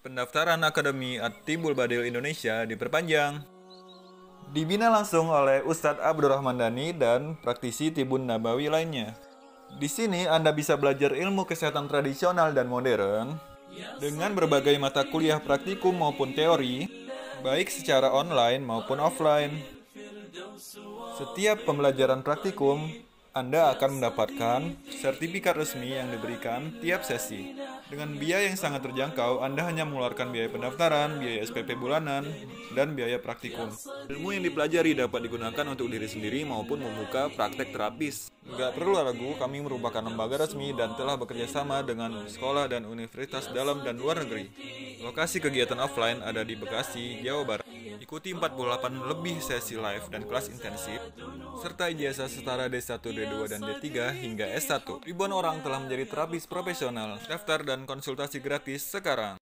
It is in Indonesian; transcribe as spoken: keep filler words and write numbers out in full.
Pendaftaran Akademi At-Tibbul Badil Indonesia diperpanjang. Dibina langsung oleh Ustadz Abdul Rahman Dhani dan praktisi Tibun Nabawi lainnya. Di sini Anda bisa belajar ilmu kesehatan tradisional dan modern dengan berbagai mata kuliah praktikum maupun teori, baik secara online maupun offline. Setiap pembelajaran praktikum, Anda akan mendapatkan sertifikat resmi yang diberikan tiap sesi. Dengan biaya yang sangat terjangkau, Anda hanya mengeluarkan biaya pendaftaran, biaya S P P bulanan, dan biaya praktikum. Ilmu yang dipelajari dapat digunakan untuk diri sendiri maupun membuka praktek terapis. Nggak perlu ragu, kami merupakan lembaga resmi dan telah bekerja sama dengan sekolah dan universitas dalam dan luar negeri. Lokasi kegiatan offline ada di Bekasi, Jawa Barat. Ikuti empat puluh delapan lebih sesi live dan kelas intensif, serta ijazah setara D satu, D dua, dan D tiga hingga S satu. Ribuan orang telah menjadi terapis profesional. Daftar dan konsultasi gratis sekarang.